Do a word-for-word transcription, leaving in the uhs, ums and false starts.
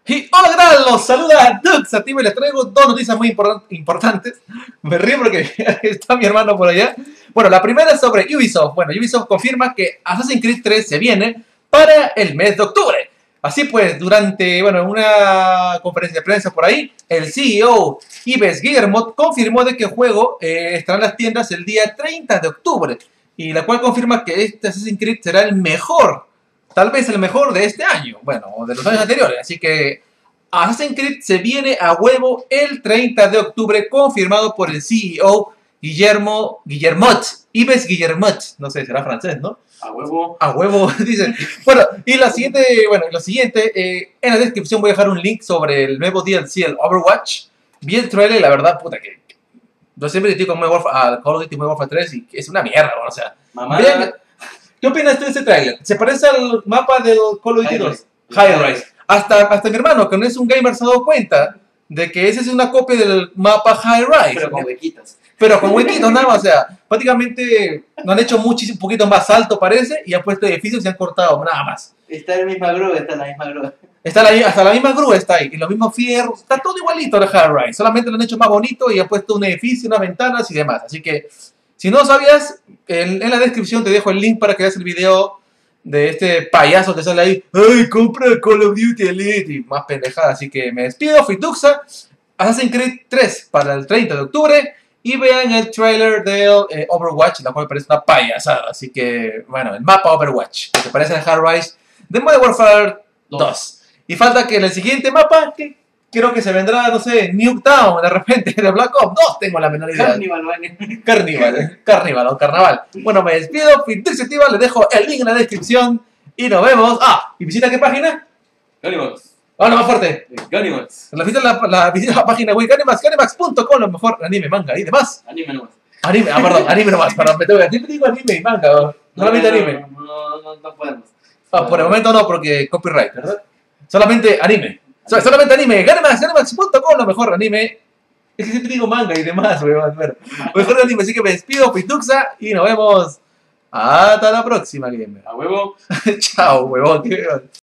Y hola, ¿qué tal? Los saluda Dux Activo y les traigo dos noticias muy import importantes. Me río porque está mi hermano por allá. Bueno, la primera es sobre Ubisoft. Bueno, Ubisoft confirma que Assassin's Creed tres se viene para el mes de octubre. Así pues, durante bueno, una conferencia de prensa por ahí, el C E O Yves Guillemot confirmó de que el juego eh, estará en las tiendas el día treinta de octubre. Y la cual confirma que este Assassin's Creed será el mejor, tal vez el mejor de este año, bueno, de los años anteriores. Así que Assassin's Creed se viene a huevo el treinta de octubre, confirmado por el C E O Guillermo Guillermot, Yves Guillemot, no sé, será francés, ¿no? A huevo. A huevo, dicen. Bueno, y la siguiente, bueno, lo siguiente, eh, en la descripción voy a dejar un link sobre el nuevo D L C, el Overwatch. Vi el trailer y la verdad, puta, que yo siempre critico Modern Warfare, a Call of Duty Modern Warfare tres y es una mierda, o sea. Mamá. Bien, ¿qué opinas tú de este trailer? ¿Se parece al mapa del Call of Duty dos? High Rise. Hasta, hasta mi hermano, que no es un gamer, se ha dado cuenta de que ese es una copia del mapa High Rise. Pero con huequitas. Pero con huequitos nada más, o sea, prácticamente lo han hecho muchísimo, un poquito más alto parece, y han puesto edificios y han cortado, nada más. Está en la misma grúa, está en la misma grúa. Está la, hasta la misma grúa está ahí, y los mismos fierros, está todo igualito de High Rise, solamente lo han hecho más bonito y han puesto un edificio, unas ventanas y demás. Así que, si no sabías, en, en la descripción te dejo el link para que veas el video de este payaso que sale ahí, ¡ay, compra Call of Duty Elite! Y más pendejada, así que me despido, fui Duxa, Assassin's Creed tres para el treinta de octubre, y vean el trailer del eh, Overwatch, la cual me parece una payasada, así que, bueno, el mapa Overwatch, que se parece al High Rise de Modern Warfare dos. Y falta que en el siguiente mapa, que creo que se vendrá, no sé, Nuketown, de repente, de Black Ops dos, tengo la menor idea. Carnival, vale. Carnival, Carnival o Carnaval. Bueno, me despido, Fintuxativa, les dejo el link en la descripción y nos vemos. Ah, ¿y visita qué página? Ganimals. Habla más fuerte. Ganimals. La visita la, la, visita la página web Canimax, canimax punto com, lo mejor anime, manga y demás. Anime nomás. Anime, ah, perdón, anime nomás, perdón, me tengo que siempre digo anime y manga, no, solamente anime. No, no, no, no podemos. Ah, por el momento no, porque copyright, ¿verdad? Solamente anime. So, solamente anime. Canimax, canimax punto com, lo mejor anime. Es que siempre digo manga y demás, weón. Bueno, mejor anime, así que me despido, Pituxa, y nos vemos hasta la próxima, gamer. A huevo. Chao, huevón.